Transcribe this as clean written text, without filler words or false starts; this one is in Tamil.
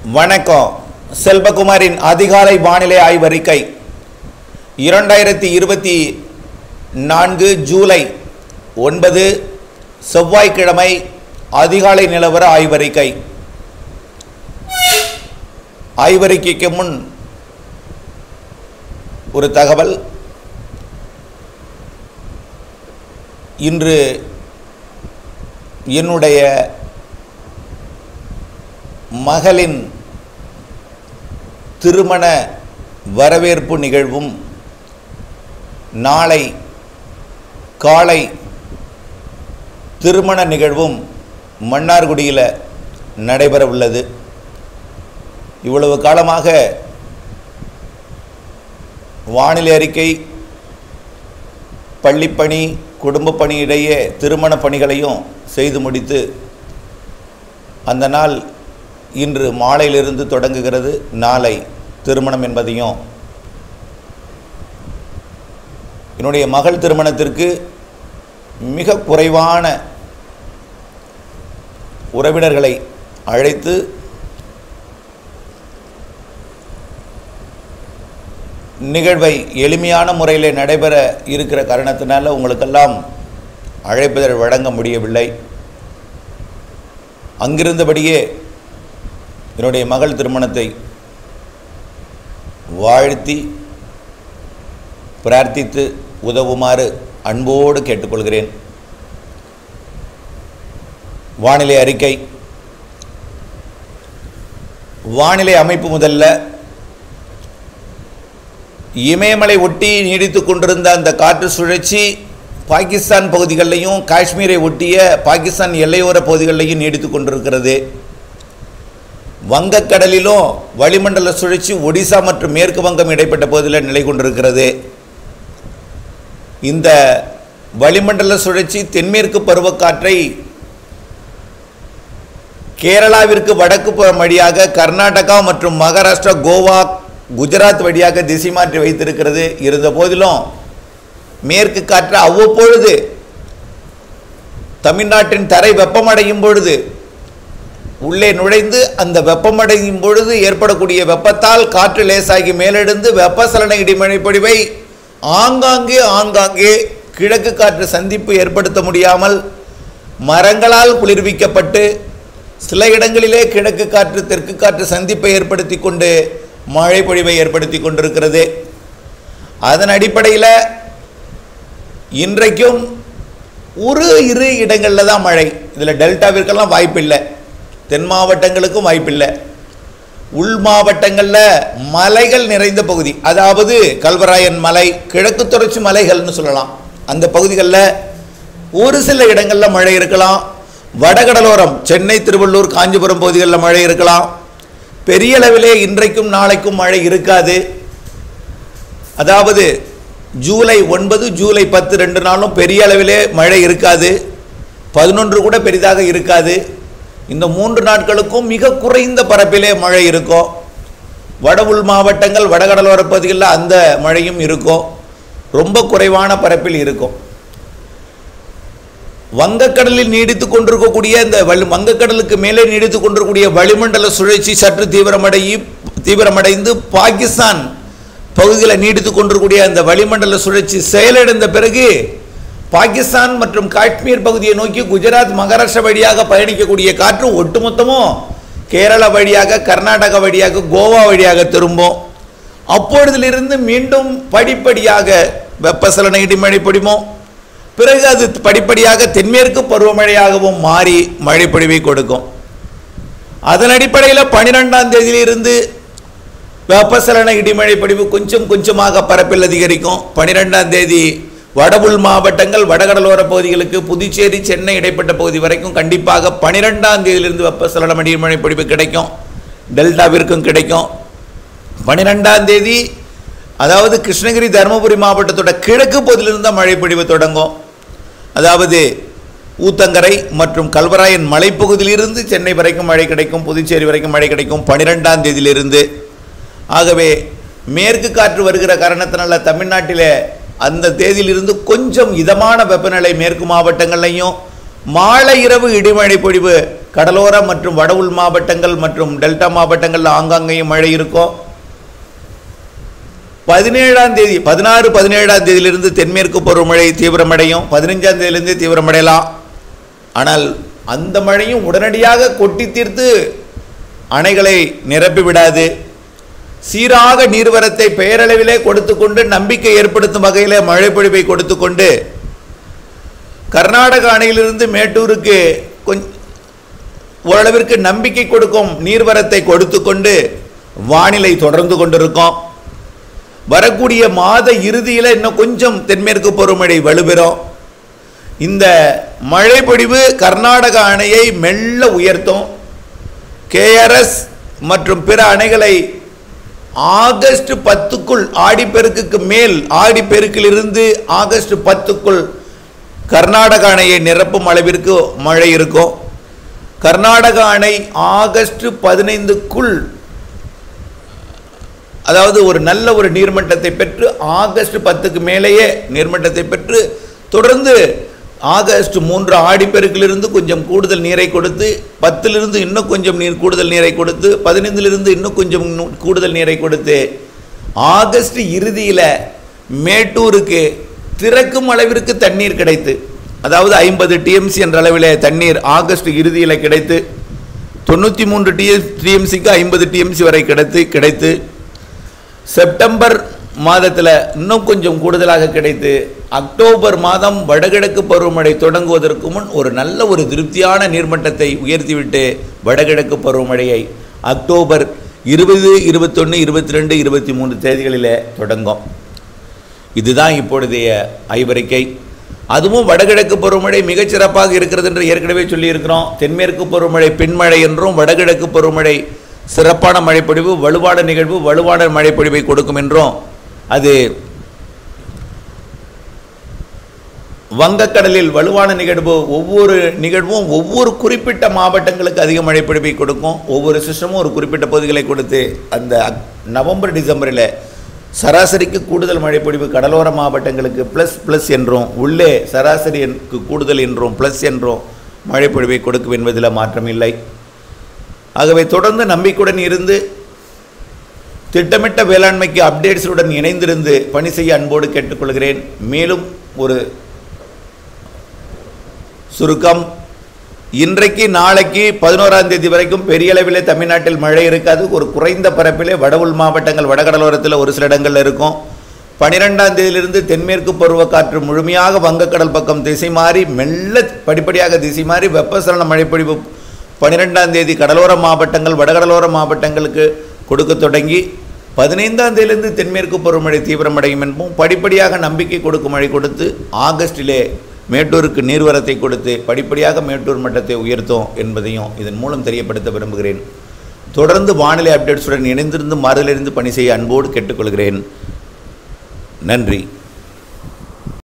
வணக்கம். செல்வகுமாரின் அதிகாலை வானிலை ஆய்வறிக்கை 2024 ஜூலை 9 செவ்வாய்க்கிழமை அதிகாலை நிலவர ஆய்வறிக்கை. ஆய்வறிக்கைக்கு முன் ஒரு தகவல். இன்று என்னுடைய மகளின் திருமண வரவேற்பு நிகழ்வும் நாளை காலை திருமண நிகழ்வும் மன்னார்குடியில் நடைபெற உள்ளது. இவ்வளவு காலமாக வானிலை அறிக்கை, பள்ளிப்பணி, குடும்ப பணி இடையே திருமண பணிகளையும் செய்து முடித்து அந்த நாள் இன்று மாலையிலிருந்து தொடங்குகிறது. நாளை திருமணம் என்பதையும், என்னுடைய மகள் திருமணத்திற்கு மிக குறைவான உறவினர்களை அழைத்து நிகழ்வை எளிமையான முறையில் நடைபெற இருக்கிற காரணத்தினால உங்களுக்கெல்லாம் அழைப்புதல் வழங்க முடியவில்லை. அங்கிருந்தபடியே என்னுடைய மகள் திருமணத்தை வாழ்த்தி பிரார்த்தித்து உதவுமாறு அன்போடு கேட்டுக்கொள்கிறேன். வானிலை அறிக்கை. வானிலை அமைப்பு முதல்ல இமயமலை ஒட்டி நீடித்து கொண்டிருந்த அந்த காற்று சுழற்சி பாகிஸ்தான் பகுதிகளிலையும் காஷ்மீரை ஒட்டிய பாகிஸ்தான் எல்லையோர பகுதிகளிலையும் நீடித்து கொண்டிருக்கிறது. வங்கக்கடலிலும் வளிமண்டல சுழற்சி ஒடிசா மற்றும் மேற்கு வங்கம் இடைப்பட்ட பகுதியில் நிலை கொண்டிருக்கிறது. இந்த வளிமண்டல சுழற்சி தென்மேற்கு பருவக்காற்றை கேரளாவிற்கு வடக்கு புறம் வழியாக கர்நாடகா மற்றும் மகாராஷ்டிரா, கோவா, குஜராத் வழியாக திசை மாற்றி வைத்திருக்கிறது. இருந்த போதிலும் மேற்கு காற்று அவ்வப்பொழுது தமிழ்நாட்டின் தரை வெப்பமடையும் பொழுது உள்ளே நுழைந்து அந்த வெப்பமடையும் பொழுது ஏற்படக்கூடிய வெப்பத்தால் காற்று லேசாகி மேலெழுந்து வெப்பசலன இடிமழை பொழிவை ஆங்காங்கே கிழக்கு காற்று சந்திப்பு ஏற்படுத்த முடியாமல் மரங்களால் குளிர்விக்கப்பட்டு சில இடங்களிலே கிழக்கு காற்று தெற்கு காற்று சந்திப்பை ஏற்படுத்தி கொண்டு மழை பொழிவை ஏற்படுத்தி கொண்டிருக்கிறது. அதன் அடிப்படையில் இன்றைக்கும் இரு இடங்களில் தான் மழை. இதில் டெல்டாவிற்கெல்லாம் வாய்ப்பில்லை, தென் மாவட்டங்களுக்கும் வாய்ப்பில்லை. உள் மாவட்டங்களில் மலைகள் நிறைந்த பகுதி, அதாவது கல்வராயன் மலை, கிழக்கு தொடர்ச்சி மலைகள்னு சொல்லலாம், அந்த பகுதிகளில் ஒரு சில இடங்களில் மழை இருக்கலாம். வடகடலோரம் சென்னை, திருவள்ளூர், காஞ்சிபுரம் பகுதிகளில் மழை இருக்கலாம். பெரிய அளவிலே இன்றைக்கும் நாளைக்கும் மழை இருக்காது. அதாவது ஜூலை 9 ஜூலை 10 2 நாளும் பெரிய அளவிலே மழை இருக்காது. 11 கூட பெரிதாக இருக்காது. இந்த 3 நாட்களுக்கும் மிக குறைந்த பரப்பிலே மழை இருக்கும். வட உள் மாவட்டங்கள், வடகடலோர பகுதிகளில் அந்த மழையும் இருக்கும், ரொம்ப குறைவான பரப்பில் இருக்கும். வங்கக்கடலில் நீடித்து கொண்டிருக்கக்கூடிய இந்த வங்கக்கடலுக்கு மேலே நீடித்து கொண்டிருக்கக்கூடிய வளிமண்டல சுழற்சி சற்று தீவிரமடைந்து பாகிஸ்தான் பகுதியில் நீடித்து கொண்டிருக்கக்கூடிய அந்த வளிமண்டல சுழற்சி செயலிழந்த பிறகு பாகிஸ்தான் மற்றும் காஷ்மீர் பகுதியை நோக்கி குஜராத், மகாராஷ்டிரா வழியாக பயணிக்கக்கூடிய காற்று ஒட்டுமொத்தமும் கேரளா வழியாக, கர்நாடகா வழியாக, கோவா வழியாக திரும்பும். அப்பொழுதிலிருந்து மீண்டும் படிப்படியாக வெப்பசலன இடிமழை பொழிவும், பிறகு அது படிப்படியாக தென்மேற்கு பருவமழையாகவும் மாறி மழை பொழிவை கொடுக்கும். அதன் அடிப்படையில் 12ஆம் தேதியிலிருந்து வெப்பசலன இடிமழை பொழிவு கொஞ்சம் கொஞ்சமாக பரப்பில் அதிகரிக்கும். 12ஆம் தேதி வட உள் மாவட்டங்கள், வடகடலோர பகுதிகளுக்கு, புதுச்சேரி, சென்னை இடைப்பட்ட பகுதி வரைக்கும் கண்டிப்பாக 12ஆம் தேதியிலிருந்து வெப்பசலன இடிமழை பொழிவு கிடைக்கும். டெல்டாவிற்கும் கிடைக்கும். 12ஆம் தேதி அதாவது கிருஷ்ணகிரி, தருமபுரி மாவட்டத்தோட கிழக்கு பகுதியிலிருந்து தான் மழை பொழிவு தொடங்கும். அதாவது ஊத்தங்கரை மற்றும் கல்வராயன் மலைப்பகுதியிலிருந்து சென்னை வரைக்கும் மழை கிடைக்கும், புதுச்சேரி வரைக்கும் மழை கிடைக்கும் 12ஆம் தேதியிலிருந்து. ஆகவே மேற்கு காற்று வருகிற காரணத்தினால தமிழ்நாட்டில் அந்த தேதியிலிருந்து கொஞ்சம் இதமான வெப்பநிலை மேற்கு மாவட்டங்கள்லையும், மாலை இரவு இடிமழை பொழிவு கடலோர மற்றும் வட உள் மாவட்டங்கள் மற்றும் டெல்டா மாவட்டங்களில் ஆங்காங்கேயும் மழை இருக்கும். 17ஆம் தேதி 17ஆம் தேதியிலிருந்து தென்மேற்கு பருவமழை தீவிரமடையும். 15ஆம் தேதியிலிருந்து தீவிரமடையலாம். ஆனால் அந்த மழையும் உடனடியாக கொட்டி தீர்த்து அணைகளை நிரப்பி விடாது. சீராக நீர்வரத்தை பெயரளவிலே கொடுத்து கொண்டு நம்பிக்கை ஏற்படுத்தும் வகையில் மழை பொழிவை கொடுத்து கொண்டு கர்நாடக அணையிலிருந்து மேட்டூருக்கு ஓரளவிற்கு நம்பிக்கை கொடுக்கும் நீர்வரத்தை கொடுத்து கொண்டு வானிலை தொடர்ந்து கொண்டிருக்கும். வரக்கூடிய மாத இறுதியில் இன்னும் கொஞ்சம் தென்மேற்கு பருவமழை வலுப்பெறும். இந்த மழை பொழிவு கர்நாடக அணையை மெல்ல உயர்த்தும். கேஆர்எஸ் மற்றும் பிற அணைகளை ஆகஸ்ட் 10க்குள் ஆடிப்பெருக்குக்கு மேல் ஆடிப்பெருக்கிலிருந்து ஆகஸ்ட் 10க்குள் கர்நாடக அணையை நிரப்பும் அளவிற்கு மழை இருக்கும். கர்நாடக அணை ஆகஸ்ட் 15க்குள் அதாவது ஒரு நல்ல ஒரு நீர்மட்டத்தை பெற்று ஆகஸ்ட் 10க்கு மேலேயே நீர்மட்டத்தை பெற்று தொடர்ந்து ஆகஸ்ட் 3 ஆடிப்பெருக்கிலிருந்து கொஞ்சம் கூடுதல் நீரை கொடுத்து 10லிருந்து இன்னும் கொஞ்சம் கூடுதல் நீரை கொடுத்து 15லிருந்து இன்னும் கொஞ்சம் கூடுதல் நீரை கொடுத்து ஆகஸ்ட் இறுதியில் மேட்டூருக்கு திறக்கும் அளவிற்கு தண்ணீர் கிடைத்து, அதாவது 50 டிஎம்சி என்ற அளவில் தண்ணீர் ஆகஸ்ட் இறுதியில் கிடைத்து 93 டிஎம்சிக்கு 50 டிஎம்சி வரை கிடைத்து செப்டம்பர் மாதத்தில் இன்னும் கொஞ்சம் கூடுதலாக கிடைத்து அக்டோபர் மாதம் வடகிழக்கு பருவமழை தொடங்குவதற்கு முன் ஒரு நல்ல ஒரு திருப்தியான நீர்மட்டத்தை உயர்த்திவிட்டு வடகிழக்கு பருவமழையை அக்டோபர் 20, 21, 22, 23 தேதிகளில் தொடங்கும். இதுதான் இப்பொழுதைய ஆய்வறிக்கை. அதுவும் வடகிழக்கு பருவமழை மிகச்சிறப்பாக இருக்கிறது என்று ஏற்கனவே சொல்லியிருக்கிறோம். தென்மேற்கு பருவமழை பின்மழை என்றும் வடகிழக்கு பருவமழை சிறப்பான மழைப்பொழிவு வலுவான நிகழ்வு வலுவான மழைப்பொழிவை கொடுக்கும் என்றும் அது வங்கக்கடலில் வலுவான ஒவ்வொரு நிகழ்வும் ஒவ்வொரு குறிப்பிட்ட மாவட்டங்களுக்கு அதிக மழைப்பொழிவை கொடுக்கும். ஒவ்வொரு சிஸ்டமும் ஒரு குறிப்பிட்ட பகுதிகளை கொடுத்து அந்த நவம்பர் டிசம்பரில் சராசரிக்கு கூடுதல் மழைப்பொழிவு கடலோர மாவட்டங்களுக்கு ப்ளஸ் என்றும் உள்ளே சராசரிக்கு கூடுதல் என்றும் ப்ளஸ் என்றும் மழைப்பொழிவை கொடுக்கும் என்பதில் மாற்றம் இல்லை. ஆகவே தொடர்ந்து நம்பிக்கையுடன் இருந்து திட்டமிட்ட வேளாண்மைக்கு அப்டேட்ஸுடன் இணைந்திருந்து பணி செய்ய அன்போடு கேட்டுக்கொள்கிறேன். மேலும் ஒரு சுருக்கம், இன்றைக்கு நாளைக்கு 11ஆம் தேதி வரைக்கும் பெரிய அளவிலே தமிழ்நாட்டில் மழை இருக்காது. ஒரு குறைந்த பரப்பிலே வட உள் மாவட்டங்கள் வடகடலோரத்தில் ஒரு சில இடங்களில் இருக்கும். 12ஆம் தேதியிலிருந்து தென்மேற்கு பருவக்காற்று முழுமையாக வங்கக்கடல் பக்கம் திசை மாறி மெல்ல படிப்படியாக திசை மாறி வெப்பசலன மழைப்பொழிவு 12ஆம் தேதி கடலோர மாவட்டங்கள் வடகடலோர மாவட்டங்களுக்கு கொடுக்க தொடங்கி 15ஆம் தேதியிலிருந்து தென்மேற்கு பருவமழை தீவிரமடையும் என்பதும் படிப்படியாக நம்பிக்கை கொடுக்கும் மழை கொடுத்து ஆகஸ்டிலே மேட்டூருக்கு நீர்வரத்தை கொடுத்து படிப்படியாக மேட்டூர் மட்டத்தை உயர்த்தும் என்பதையும் இதன் மூலம் தெரியப்படுத்த விரும்புகிறேன். தொடர்ந்து வானிலை அப்டேட்ஸுடன் இணைந்திருந்து மாறுதலிருந்து பணி செய்ய அன்போடு கேட்டுக்கொள்கிறேன். நன்றி.